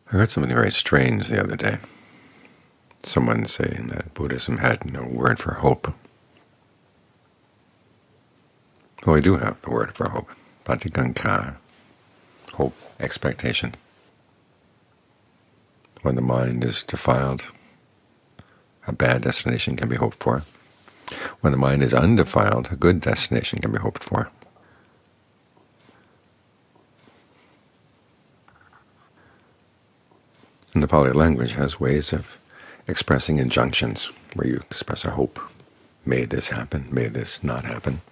I heard something very strange the other day. Someone saying that Buddhism had no word for hope. Well, we do have the word for hope, patikanka, hope, expectation. When the mind is defiled, a bad destination can be hoped for. When the mind is undefiled, a good destination can be hoped for. And the Pali language has ways of expressing injunctions, where you express a hope. May this happen, may this not happen.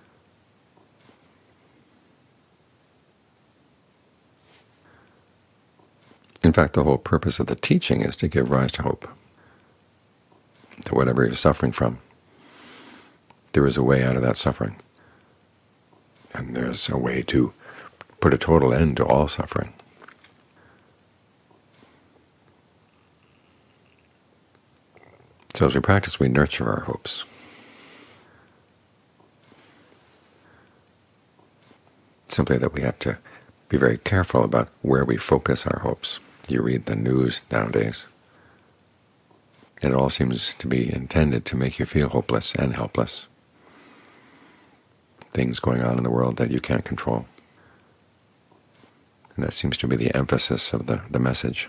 In fact, the whole purpose of the teaching is to give rise to hope. That whatever you're suffering from, there is a way out of that suffering. And there's a way to put a total end to all suffering. So as we practice, we nurture our hopes. Simply that we have to be very careful about where we focus our hopes. You read the news nowadays, and it all seems to be intended to make you feel hopeless and helpless. Things going on in the world that you can't control. And that seems to be the emphasis of the message.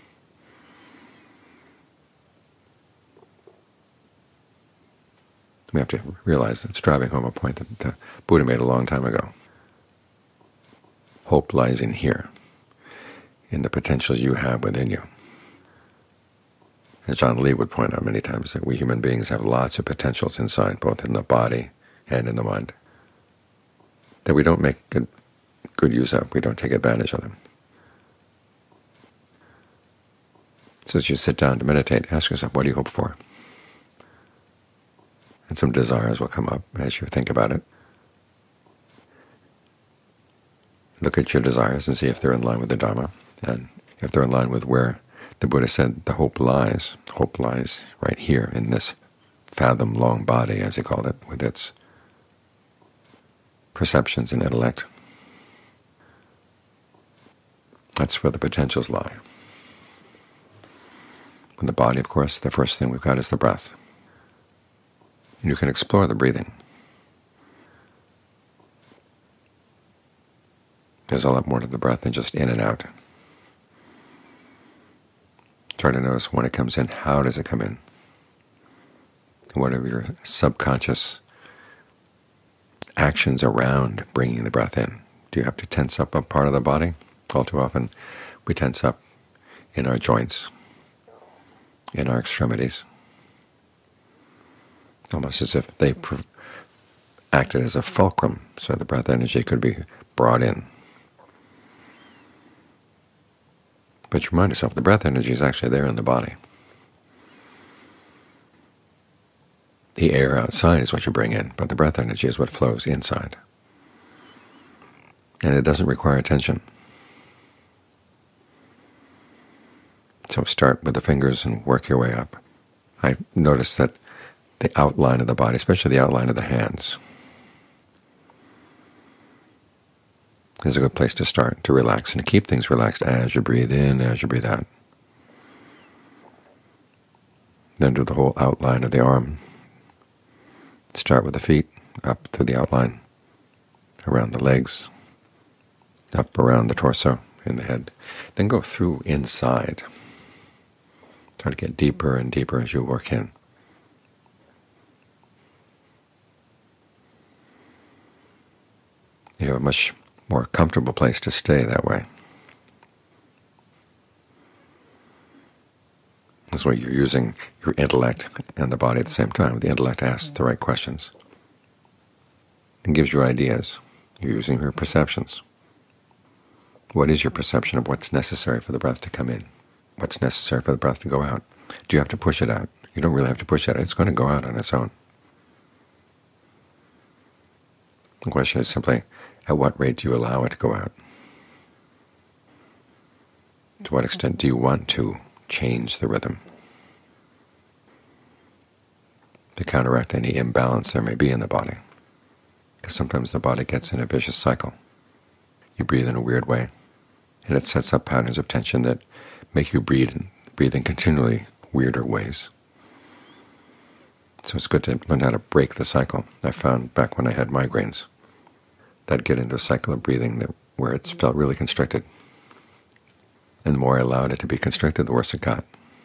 We have to realize it's driving home a point that the Buddha made a long time ago. Hope lies in here, in the potential you have within you. As John Lee would point out many times, that we human beings have lots of potentials inside, both in the body and in the mind, that we don't make good use of. We don't take advantage of them. So as you sit down to meditate, ask yourself, what do you hope for? And some desires will come up as you think about it. Look at your desires and see if they're in line with the Dhamma, and if they're in line with where the Buddha said the hope lies. Hope lies right here in this fathom-long body, as he called it, with its perceptions and intellect. That's where the potentials lie. In the body, of course, the first thing we've got is the breath. And you can explore the breathing. There's a lot more to the breath than just in and out. Try to notice when it comes in, how does it come in? And what are your subconscious actions around bringing the breath in? Do you have to tense up a part of the body? All too often we tense up in our joints, in our extremities, almost as if they acted as a fulcrum, so the breath energy could be brought in. But you remind yourself, the breath energy is actually there in the body. The air outside is what you bring in, but the breath energy is what flows inside. And it doesn't require attention. So start with the fingers and work your way up. I noticed that the outline of the body, especially the outline of the hands, is a good place to start, to relax, and to keep things relaxed as you breathe in, as you breathe out. Then do the whole outline of the arm. Start with the feet, up through the outline, around the legs, up around the torso and the head. Then go through inside. Try to get deeper and deeper as you work in. You have a much more comfortable place to stay that way. That's why you're using your intellect and the body at the same time. The intellect asks the right questions and gives you ideas. You're using your perceptions. What is your perception of what's necessary for the breath to come in? What's necessary for the breath to go out? Do you have to push it out? You don't really have to push it out. It's going to go out on its own. The question is simply, at what rate do you allow it to go out? To what extent do you want to change the rhythm to counteract any imbalance there may be in the body? Because sometimes the body gets in a vicious cycle. You breathe in a weird way, and it sets up patterns of tension that make you breathe in continually weirder ways. So it's good to learn how to break the cycle. I found back when I had migraines that I'd get into a cycle of breathing where it felt really constricted. And the more I allowed it to be constricted, the worse it got.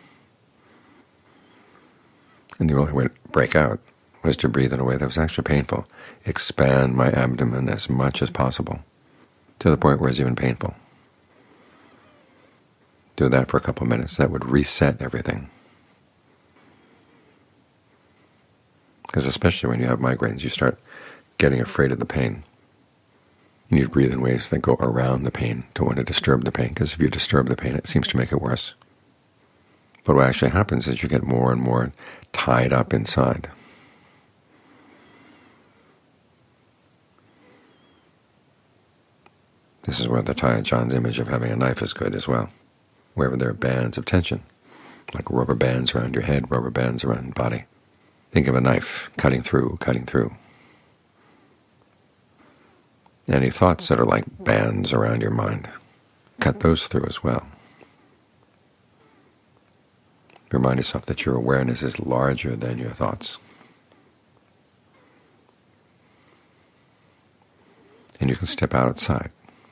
And the only way to break out was to breathe in a way that was actually painful. Expand my abdomen as much as possible, to the point where it's even painful. Do that for a couple of minutes. That would reset everything. Because especially when you have migraines, you start getting afraid of the pain. You need to breathe in ways that go around the pain. Don't want to disturb the pain, because if you disturb the pain, it seems to make it worse. But what actually happens is you get more and more tied up inside. This is where the Thai John's image of having a knife is good as well. Wherever there are bands of tension, like rubber bands around your head, rubber bands around your body. Think of a knife cutting through, cutting through. Any thoughts that are like bands around your mind, cut those through as well. Remind yourself that your awareness is larger than your thoughts. And you can step outside.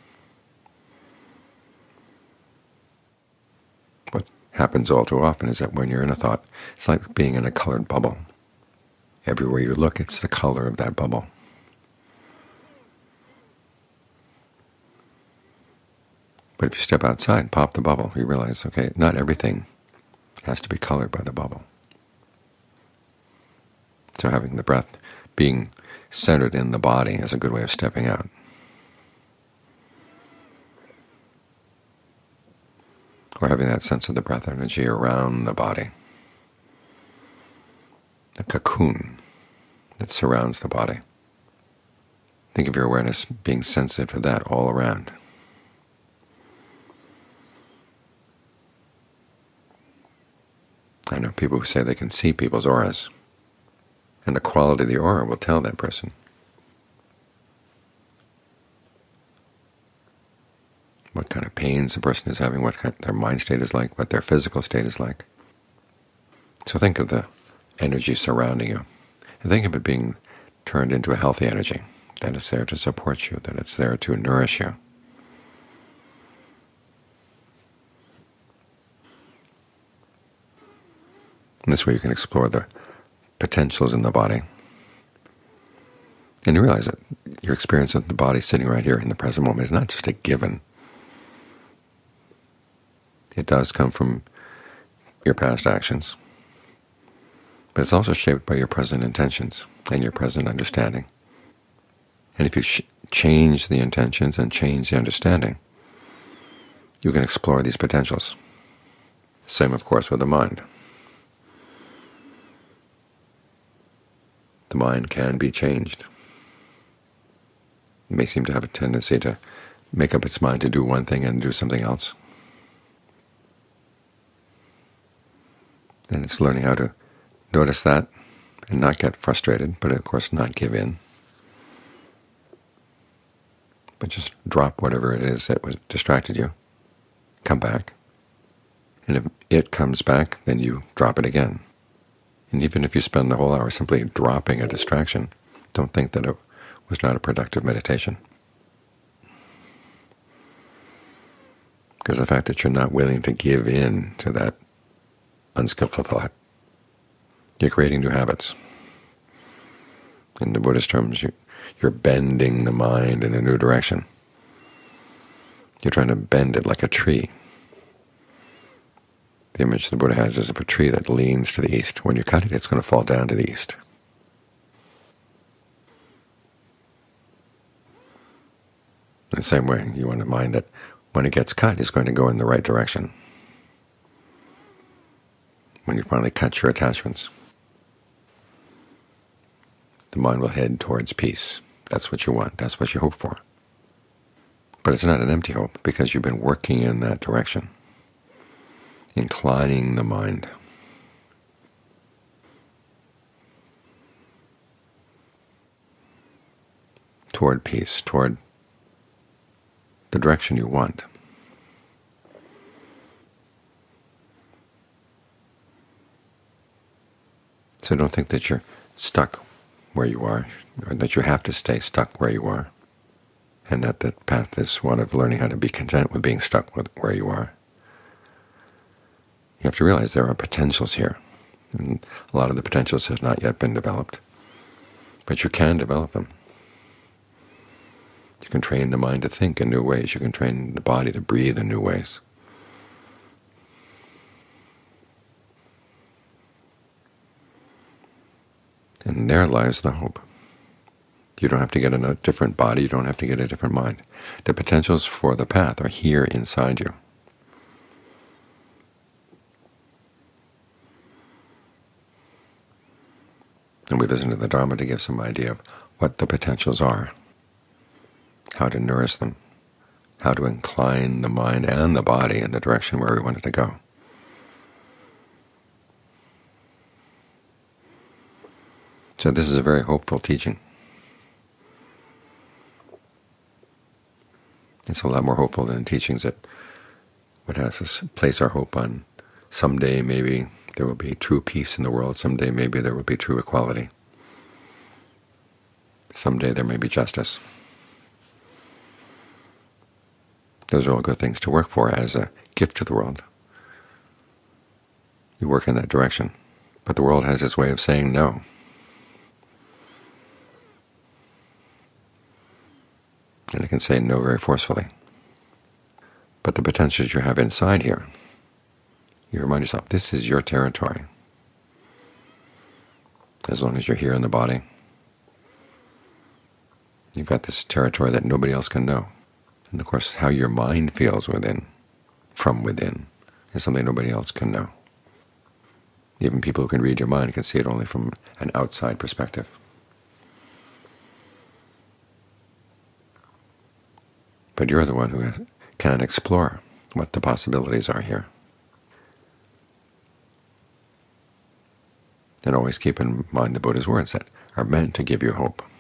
What happens all too often is that when you're in a thought, it's like being in a colored bubble. Everywhere you look, it's the color of that bubble. But if you step outside, pop the bubble, you realize, okay, not everything has to be colored by the bubble. So having the breath being centered in the body is a good way of stepping out. Or having that sense of the breath energy around the body, the cocoon that surrounds the body. Think of your awareness being sensitive to that all around. I know people who say they can see people's auras, and the quality of the aura will tell that person what kind of pains the person is having, what kind their mind state is like, what their physical state is like. So think of the energy surrounding you, and think of it being turned into a healthy energy, that it's there to support you, that it's there to nourish you. And this way you can explore the potentials in the body. And you realize that your experience of the body sitting right here in the present moment is not just a given. It does come from your past actions, but it's also shaped by your present intentions and your present understanding. And if you change the intentions and change the understanding, you can explore these potentials. Same, of course, with the mind. The mind can be changed. It may seem to have a tendency to make up its mind to do one thing and do something else. And it's learning how to notice that and not get frustrated, but of course not give in. But just drop whatever it is that was distracted you. Come back. And if it comes back, then you drop it again. And even if you spend the whole hour simply dropping a distraction, don't think that it was not a productive meditation. Because the fact that you're not willing to give in to that unskillful thought, you're creating new habits. In the Buddhist terms, you're bending the mind in a new direction. You're trying to bend it like a tree. The image the Buddha has is of a tree that leans to the east. When you cut it, it's going to fall down to the east. In the same way, you want a mind that when it gets cut, it's going to go in the right direction. When you finally cut your attachments, the mind will head towards peace. That's what you want. That's what you hope for. But it's not an empty hope, because you've been working in that direction, inclining the mind. Toward peace, toward the direction you want. So don't think that you're stuck where you are, or that you have to stay stuck where you are, and that the path is one of learning how to be content with being stuck with where you are. You have to realize there are potentials here, and a lot of the potentials have not yet been developed, but you can develop them. You can train the mind to think in new ways. You can train the body to breathe in new ways. And there lies the hope. You don't have to get a different body. You don't have to get a different mind. The potentials for the path are here inside you. And we listen to the Dhamma to give some idea of what the potentials are, how to nourish them, how to incline the mind and the body in the direction where we want it to go. So this is a very hopeful teaching. It's a lot more hopeful than teachings that would have us place our hope on someday maybe there will be true peace in the world, someday maybe there will be true equality, someday there may be justice. Those are all good things to work for as a gift to the world. You work in that direction. But the world has its way of saying no. And it can say no very forcefully. But the potentials you have inside here, you remind yourself, this is your territory. As long as you're here in the body, you've got this territory that nobody else can know. And of course, how your mind feels from within, is something nobody else can know. Even people who can read your mind can see it only from an outside perspective. But you're the one who can explore what the possibilities are here. And always keep in mind the Buddha's words that are meant to give you hope.